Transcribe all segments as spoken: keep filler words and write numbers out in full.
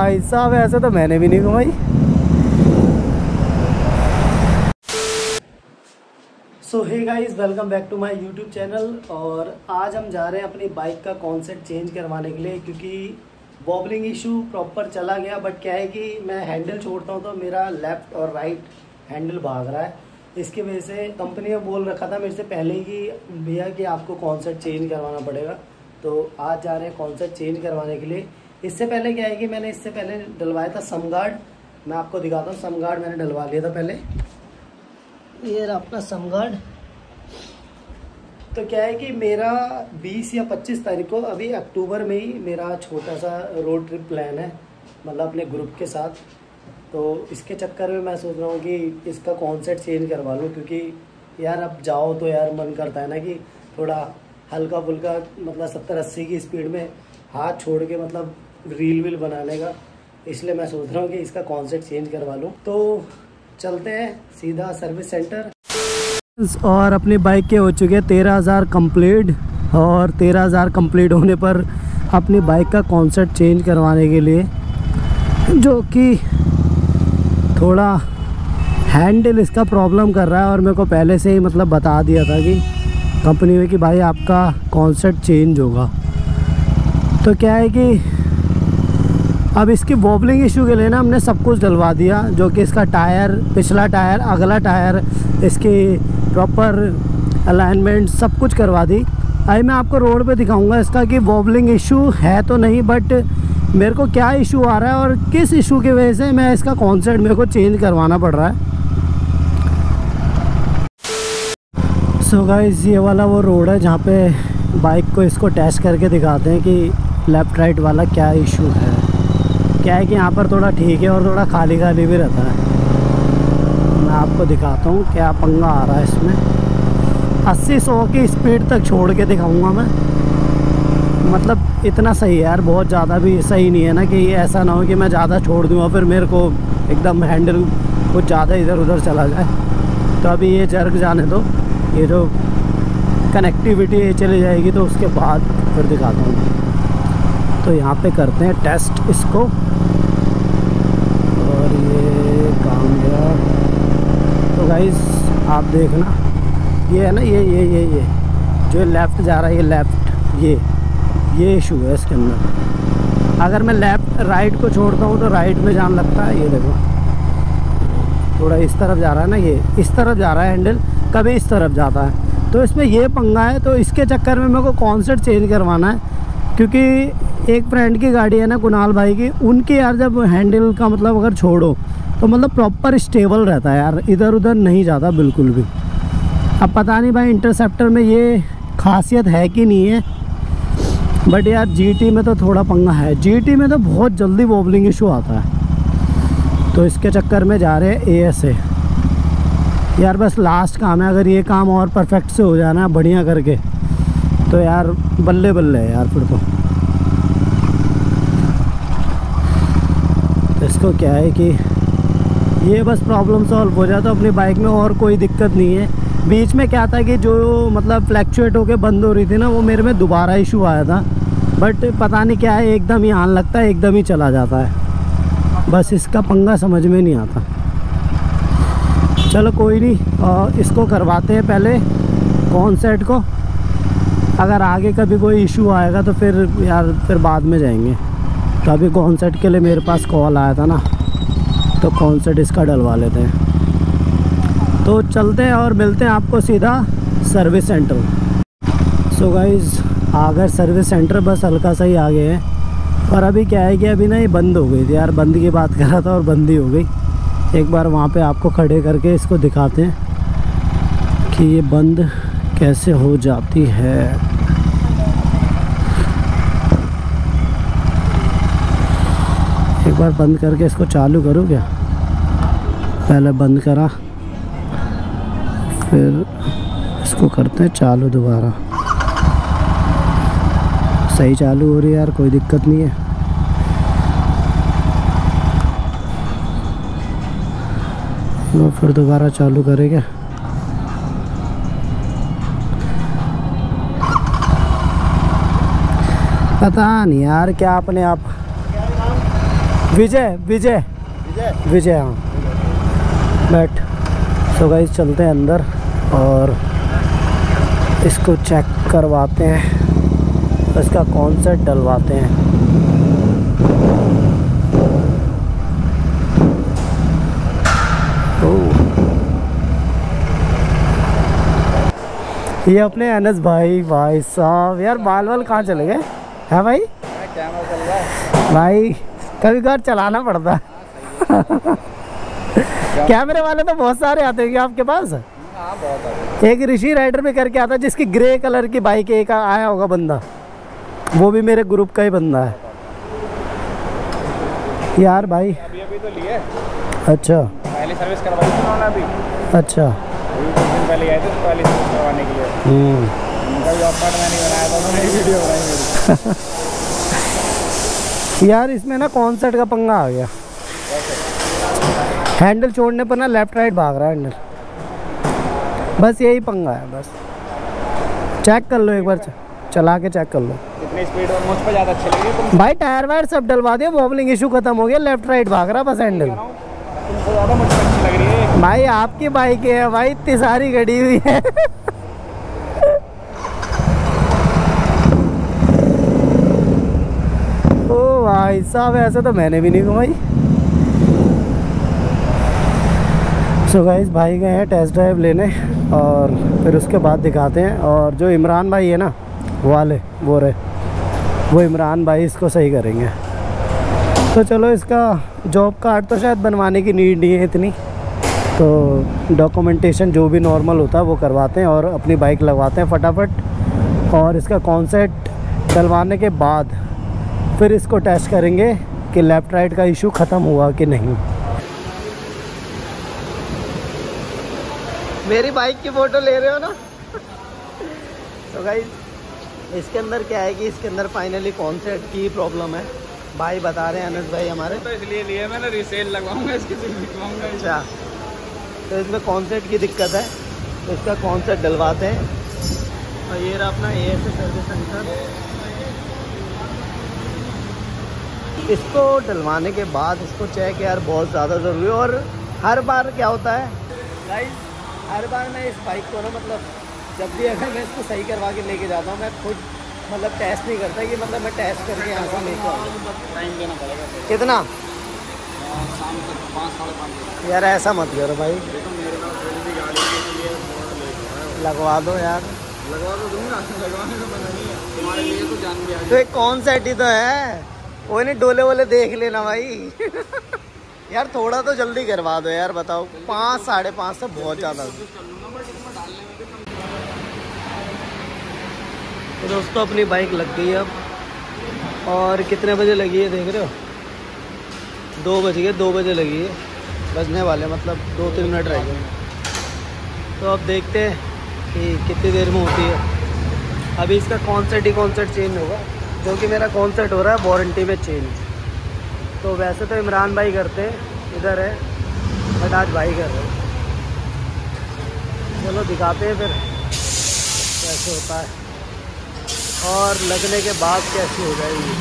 भाई साहब, ऐसे तो मैंने भी नहीं घुमाई। So hey guys, welcome back to my YouTube channel. और आज हम जा रहे हैं अपनी बाइक का कॉन्सेप्ट चेंज करवाने के लिए, क्योंकि वॉबलिंग इशू प्रॉपर चला गया। बट क्या है कि मैं हैंडल छोड़ता हूँ तो मेरा लेफ्ट और राइट हैंडल भाग रहा है। इसकी वजह से कंपनी ने बोल रखा था मेरे से पहले ही कि भैया कि आपको कॉन्सेप्ट चेंज करवाना पड़ेगा। तो आज जा रहे हैं कॉन्सेप्ट चेंज करवाने के लिए। इससे पहले क्या है कि मैंने इससे पहले डलवाया था समगार्ड। मैं आपको दिखाता हूँ, समगार्ड मैंने डलवा लिया था पहले। ये रहा अपना समगार्ड। तो क्या है कि मेरा बीस या पच्चीस तारीख को, अभी अक्टूबर में ही मेरा छोटा सा रोड ट्रिप प्लान है, मतलब अपने ग्रुप के साथ। तो इसके चक्कर में मैं सोच रहा हूँ कि इसका कॉन्सेप्ट चेंज करवा लूँ, क्योंकि यार अब जाओ तो यार मन करता है ना कि थोड़ा हल्का फुल्का, मतलब सत्तर अस्सी की स्पीड में हाथ छोड़ के मतलब रील वील बनाने का। इसलिए मैं सोच रहा हूँ कि इसका कॉन्सेप्ट चेंज करवा लूँ। तो चलते हैं सीधा सर्विस सेंटर। और अपनी बाइक के हो चुके हैं तेरह हज़ार कम्प्लीट। और तेरह हज़ार कम्प्लीट होने पर अपनी बाइक का कॉन्सेप्ट चेंज करवाने के लिए, जो कि थोड़ा हैंडल इसका प्रॉब्लम कर रहा है, और मेरे को पहले से ही मतलब बता दिया था कि कंपनी में कि भाई आपका कॉन्सेप्ट चेंज होगा। तो क्या है कि अब इसकी वॉबलिंग इशू के लिए ना हमने सब कुछ डलवा दिया, जो कि इसका टायर, पिछला टायर, अगला टायर, इसकी प्रॉपर अलाइनमेंट सब कुछ करवा दी। अभी मैं आपको रोड पे दिखाऊंगा इसका कि वॉबलिंग इशू है तो नहीं, बट मेरे को क्या इशू आ रहा है और किस इशू की वजह से मैं इसका कॉन्सेप्ट मेरे को चेंज करवाना पड़ रहा है। सो गाइस, ये वाला वो रोड है जहाँ पे बाइक को इसको टेस्ट करके दिखाते हैं कि लेफ़्ट राइट वाला क्या इशू है। क्या है कि यहाँ पर थोड़ा ठीक है और थोड़ा खाली खाली भी रहता है। मैं आपको दिखाता हूँ क्या पंगा आ रहा है इसमें। अस्सी सौ की स्पीड तक छोड़ के दिखाऊंगा मैं, मतलब इतना सही है यार, बहुत ज़्यादा भी सही नहीं है ना कि ऐसा ना हो कि मैं ज़्यादा छोड़ दूँगा फिर मेरे को एकदम हैंडल कुछ ज़्यादा इधर उधर चला जाए। तो अभी ये जर्क जाने दो, ये जो कनेक्टिविटी ये चली जाएगी तो उसके बाद फिर दिखाता हूँ। तो यहाँ पे करते हैं टेस्ट इसको। और ये काम गया। तो गाइस आप देखना, ये है ना, ये ये ये ये जो लेफ़्ट जा रहा है, ये लेफ़्ट, ये ये इशू है इसके अंदर। अगर मैं लेफ़्ट राइट को छोड़ता हूँ तो राइट में जान लगता है। ये देखो थोड़ा इस तरफ जा रहा है ना, ये इस तरफ जा रहा है हैंडल, कभी इस तरफ जाता है। तो इसमें ये पंगा है। तो इसके चक्कर में मेरे को कॉन्सेप्ट चेंज करवाना है, क्योंकि एक फ्रेंड की गाड़ी है ना, कुणाल भाई की, उनके यार जब हैंडल का मतलब अगर छोड़ो तो मतलब प्रॉपर स्टेबल रहता है यार, इधर उधर नहीं जाता बिल्कुल भी। अब पता नहीं भाई इंटरसेप्टर में ये खासियत है कि नहीं है, बट यार जीटी में तो थोड़ा पंगा है। जीटी में तो बहुत जल्दी वॉबलिंग इशू आता है। तो इसके चक्कर में जा रहे हैं एएस से यार। बस लास्ट काम है, अगर ये काम और परफेक्ट से हो जाना बढ़िया करके तो यार बल्ले बल्ले है यार फिर तो। तो इसको क्या है कि ये बस प्रॉब्लम सॉल्व हो जाए तो अपनी बाइक में और कोई दिक्कत नहीं है। बीच में क्या था कि जो मतलब फ्लैक्चुएट होके बंद हो रही थी ना, वो मेरे में दोबारा इशू आया था। बट पता नहीं क्या है, एकदम ही आने लगता है, एकदम ही चला जाता है। बस इसका पंगा समझ में नहीं आता। चलो कोई नहीं, और इसको करवाते हैं पहले कॉन्सेप्ट को। अगर आगे कभी कोई इशू आएगा तो फिर यार फिर बाद में जाएंगे। तो अभी कॉन्सेप्ट के लिए मेरे पास कॉल आया था ना, तो कॉन्सेप्ट इसका डलवा लेते हैं। तो चलते हैं और मिलते हैं आपको सीधा सर्विस सेंटर। सो गाइज़, आ गए सर्विस सेंटर, बस हल्का सा ही आगे है। और अभी क्या है कि अभी ना ये बंद हो गई थी यार, बंद की बात कर रहा था और बंद ही हो गई। एक बार वहाँ पे आपको खड़े करके इसको दिखाते हैं कि ये बंद कैसे हो जाती है। एक बार बंद करके इसको चालू करूँ क्या? पहले बंद करा, फिर इसको करते हैं चालू दोबारा। सही चालू हो रही है यार, कोई दिक्कत नहीं है। तो फिर दोबारा चालू करेंगे। पता नहीं यार क्या अपने आप विजय विजय विजय हाँ बैठ। सो गाइस चलते हैं अंदर और इसको चेक करवाते हैं, इसका कॉन्सेप्ट डलवाते हैं। ये अपने अनस भाई, भाई साहब यार बाल वाल कहाँ चले गए हैं भाई? कैमरा चल रहा है भाई, कभी कभार चलाना पड़ता है। कैमरे वाले तो बहुत सारे आते हैं आपके पास? हाँ बहुत आते हैं। एक ऋषि राइडर में करके आता जिसकी ग्रे कलर की बाइक एक आया होगा बंदा, वो भी मेरे ग्रुप का ही बंदा है यार भाई। अभी अभी तो लिए। अच्छा पहले सर्विस करवाई थी उन्होंने अभी। अच्छा अभी कुछ दिन पहले आए थे तो पहले सर्विस करवाने के लिए। उनका जॉब कार्ड मैंने बनाया था, उन्होंने वीडियो बनाई मेरी। यार इसमें ना कॉन्सेप्ट का पंगा आ गया। हैंडल छोड़ने पर ना लेफ्ट राइट भाग रहा है हैंडल, बस यही पंगा है। बस चेक कर लो एक बार, चला के चेक कर लो। कितनी स्पीड और मुझ पर ज़्यादा अच्छी लगी तुम भाई? टायर वायर सब डलवा दिया, वॉबलिंग इशू खत्म हो गया, लेफ्ट राइट भाग रहा बस हैंडल। तुमको ज़्यादा मुझ पर अच्छी लग रही है भाई। आपकी बाइक है भाई, इतनी सारी गड़ी हुई है। ओ भाई साहब ऐसा तो मैंने भी नहीं घुमाई। सो गाइस भाई गए हैं टेस्ट ड्राइव लेने और फिर उसके बाद दिखाते हैं। और जो इमरान भाई है ना वाले वो रहे, वो इमरान भाई इसको सही करेंगे। तो चलो इसका जॉब कार्ड तो शायद बनवाने की नीड नहीं है इतनी, तो डॉक्यूमेंटेशन जो भी नॉर्मल होता है वो करवाते हैं और अपनी बाइक लगवाते हैं फटाफट। और इसका कॉन्सेप्ट डलवाने के बाद फिर इसको टेस्ट करेंगे कि लेफ़्ट राइट का इशू ख़त्म हुआ कि नहीं। मेरी बाइक की फ़ोटो ले रहे हो ना? तो गाइस इसके अंदर क्या है कि इसके अंदर फाइनली कॉन्सेप्ट की प्रॉब्लम है। भाई बता रहे हैं अनस भाई हमारे, तो इसलिए लिए मैंने रीसेल लगवाऊंगा इसके लिखवाऊंगा। अच्छा तो इसमें कॉन्सेप्ट की दिक्कत है, तो इसका कॉन्सेप्ट डलवाते हैं। और ये रहा अपना ए एस सर्विस सेंटर। इसको डलवाने के बाद इसको चेक यार बहुत ज़्यादा ज़रूरी है। और हर बार क्या होता है गाइस, हर बार मैं इस बाइक को ना मतलब जब भी अगर मैं इसको सही करवा के लेके जाता हूँ, मैं खुद मतलब टेस्ट नहीं करता कि मतलब मैं टेस्ट करके यहाँ से लेकर आऊँ। टाइम देना पड़ेगा। कितना? शाम तक पाँच साढ़े पाँच। यार ऐसा मत करो भाई, लगवा दो यार। लगवा दो दूँगा, लगवाने तो मना नहीं है तुम्हारे लिए, तो जान गया। तो एक कौन सा ही तो है, वो नहीं डोले वोले देख लेना भाई। यार थोड़ा तो जल्दी करवा दो यार, बताओ पाँच साढ़े पाँच से बहुत ज़्यादा। तो दोस्तों अपनी बाइक लग गई अब, और कितने बजे लगी है देख रहे हो? दो बज गए, दो बजे लगी है, बजने वाले मतलब दो तीन मिनट रह गए। तो अब देखते हैं कि कितनी देर में होती है। अभी इसका कॉन्सेप्ट ही कॉन्सेप्ट चेंज होगा, जो कि मेरा कॉन्सेप्ट हो रहा है वारंटी में चेंज। तो वैसे तो इमरान भाई करते हैं, इधर है, बट आज भाई कर रहे हैं। चलो दिखाते हैं फिर कैसे होता है और लगने के बाद कैसी हो जाएगी।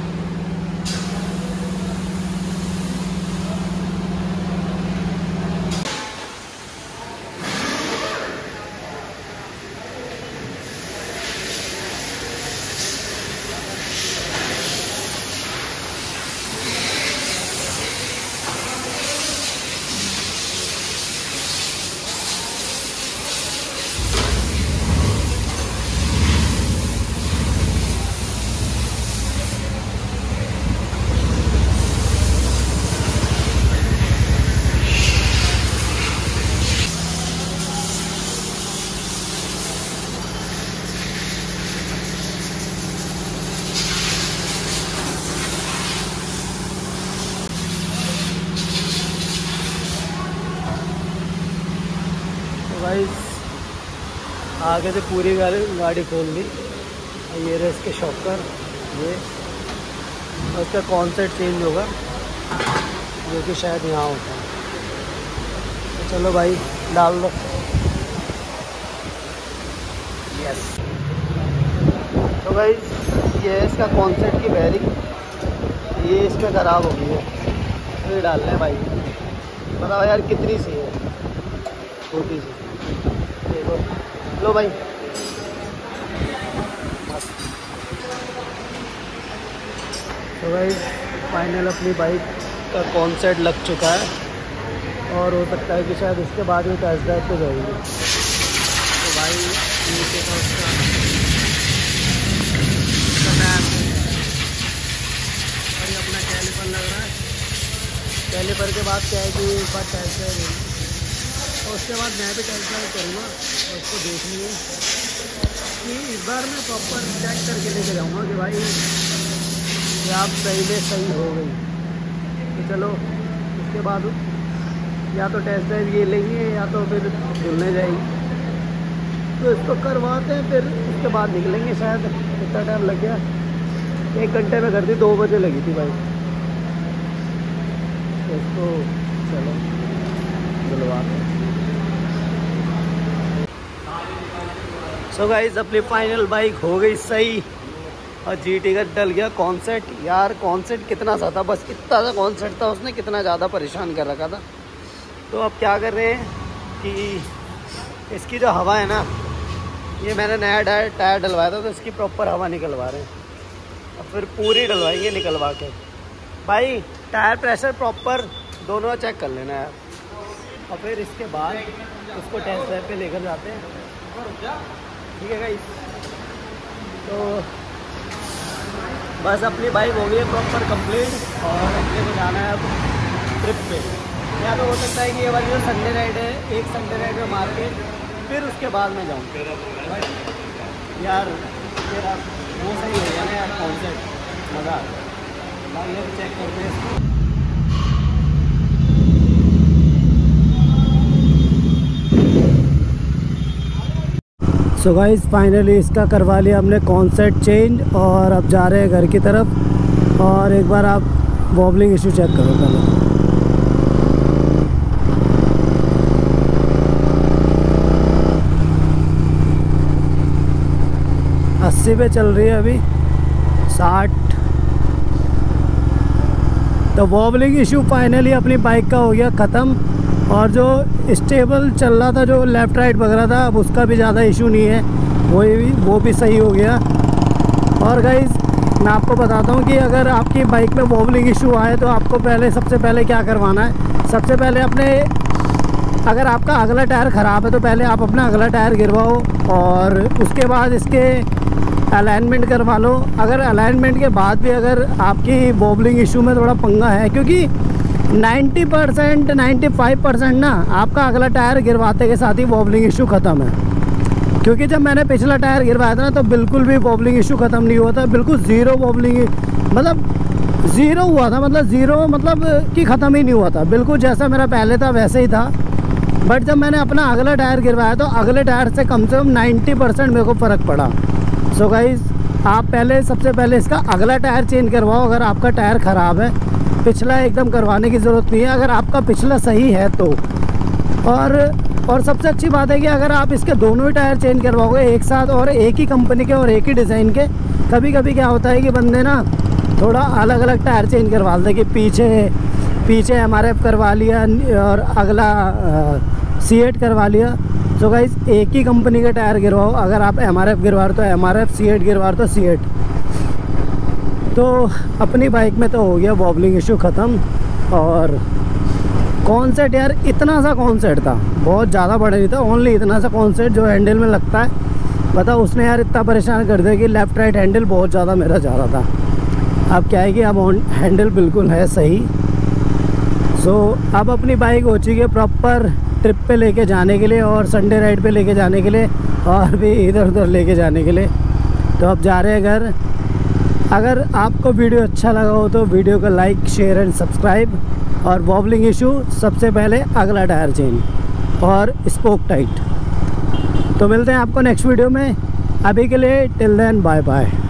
गाइस आगे से पूरी गाड़ी गाड़ी खोल दी। ये रहे इसके शॉकर, ये और इसका कॉन्सेप्ट चेंज होगा जो कि शायद यहाँ होता है। तो चलो भाई डाल दो। यस तो गाइस ये है इसका कॉन्सेप्ट की बेयरिंग, ये इसमें ख़राब हो गई है, तो ये डालना है भाई। बताओ यार कितनी सी है, छोटी सी। देखो लो भाई, तो भाई फाइनल अपनी बाइक का कॉन्सेप्ट लग चुका है, और हो सकता है कि शायद इसके बाद ही टेस्ट ड्राइव पे जाएगी। तो भाई नीचे का उसका और ये अपना कैलिपर लग रहा है। कैलिपर के बाद क्या है कि एक बार टेस्ट ड्राइव होगी, और उसके बाद मैं भी टेस्ट ड्राइव करूँगा और उसको देखनी है कि इस बार मैं प्रॉपर चेक करके लेके जाऊँगा कि भाई ये आप सही में सही हो गई। तो चलो उसके बाद या तो टेस्ट ड्राइव ये लेंगे या तो फिर धुलने जाएगी, तो इसको करवाते हैं, फिर उसके बाद निकलेंगे। शायद इतना टाइम लग गया, एक घंटे में कर दी, दो बजे लगी थी भाई। तो इसको चलो धुलवाते हैं। सो गाइस अपनी फाइनल बाइक हो गई सही, और जीटी का डल गया कॉन्सेप्ट। यार कॉन्सेप्ट कितना सा था, बस इतना सा कॉन्सेप्ट था, उसने कितना ज़्यादा परेशान कर रखा था। तो अब क्या कर रहे हैं कि इसकी जो हवा है ना, ये मैंने नया टायर टायर डलवाया था, तो इसकी प्रॉपर हवा निकलवा रहे हैं। अब फिर पूरी डलवाएंगे निकलवा के। भाई टायर प्रेशर प्रॉपर दोनों चेक कर लेना है, और फिर इसके बाद उसको टेस्ट ड्राइव पे लेकर जाते हैं। ठीक है गाइस, तो बस अपनी बाइक हो गई है प्रॉपर कंप्लीट, और अपने को जाना है अब ट्रिप पे। या तो हो सकता है कि ये वाली जो संडे राइड है, एक संडे राइड में मार के फिर उसके बाद मैं जाऊँ। यार मेरा वो सही हो गया ना यार कॉन्सेप्ट, मज़ा आ गया। ये भी चेक करते हैं इसको। सो गाइस फाइनली इसका करवा लिया हमने कॉन्सेप्ट चेंज, और अब जा रहे हैं घर की तरफ। और एक बार आप वॉबलिंग इशू चेक करो पहले। अस्सी पे चल रही है अभी, साठ। तो वॉबलिंग इशू फाइनली अपनी बाइक का हो गया ख़त्म, और जो स्टेबल चल रहा था, जो लेफ़्ट राइट वगैरह था, अब उसका भी ज़्यादा इशू नहीं है, वो भी वो भी सही हो गया। और गाइस मैं आपको बताता हूँ कि अगर आपकी बाइक में वॉबलिंग इशू आए तो आपको पहले सबसे पहले क्या करवाना है। सबसे पहले अपने, अगर आपका अगला टायर ख़राब है तो पहले आप अपना अगला टायर गिरवाओ, और उसके बाद इसके अलाइनमेंट करवा लो। अगर अलाइनमेंट के बाद भी अगर आपकी वॉबलिंग इशू में थोड़ा पंगा है, क्योंकि नब्बे परसेंट पचानवे परसेंट ना आपका अगला टायर गिरवाते के साथ ही वॉबलिंग इशू ख़त्म है। क्योंकि जब मैंने पिछला टायर गिरवाया था ना, तो बिल्कुल भी वॉबलिंग इशू ख़त्म नहीं हुआ था, बिल्कुल ज़ीरो वॉबलिंग, मतलब ज़ीरो हुआ था, मतलब ज़ीरो मतलब कि ख़त्म ही नहीं हुआ था, बिल्कुल जैसा मेरा पहले था वैसे ही था। बट जब मैंने अपना अगला टायर गिरवाया तो अगले टायर से कम से कम नब्बे परसेंट मेरे को फ़र्क पड़ा। सो गाइस आप पहले सबसे पहले इसका अगला टायर चेंज करवाओ अगर आपका टायर ख़राब है। पिछला एकदम करवाने की ज़रूरत नहीं है अगर आपका पिछला सही है तो। और और सबसे अच्छी बात है कि अगर आप इसके दोनों ही टायर चेंज करवाओगे एक साथ, और एक ही कंपनी के और एक ही डिज़ाइन के, कभी कभी क्या होता है कि बंदे ना थोड़ा अलग अलग टायर चेंज करवा देते, कि पीछे पीछे एम आर एफ करवा लिया और अगला सी एट करवा लिया। तो गाइस एक ही कंपनी के टायर गिरवाओ, अगर आप एम आर एफ गिरवा रहे तो M R F, CEAT गिरवा रहे तो सी एट। तो अपनी बाइक में तो हो गया वॉबलिंग इशू ख़त्म। और कॉन्सेप्ट यार इतना सा कॉन्सेप्ट था, बहुत ज़्यादा बड़ा नहीं था, ओनली इतना सा कॉन्सेप्ट जो हैंडल में लगता है। बताओ उसने यार इतना परेशान कर दिया कि लेफ़्ट राइट हैंडल बहुत ज़्यादा मेरा जा रहा था। अब क्या है कि अब हैंडल बिल्कुल है सही। सो अब अपनी बाइक हो चुकी है प्रॉपर ट्रिप पे लेके जाने के लिए, और संडे राइड पे लेके जाने के लिए, और भी इधर उधर लेके जाने के लिए। तो अब जा रहे हैं घर। अगर आपको वीडियो अच्छा लगा हो तो वीडियो को लाइक, शेयर एंड सब्सक्राइब। और वॉबलिंग इशू सबसे पहले अगला टायर चेंज और स्पोक टाइट। तो मिलते हैं आपको नेक्स्ट वीडियो में। अभी के लिए टिल देन बाय बाय।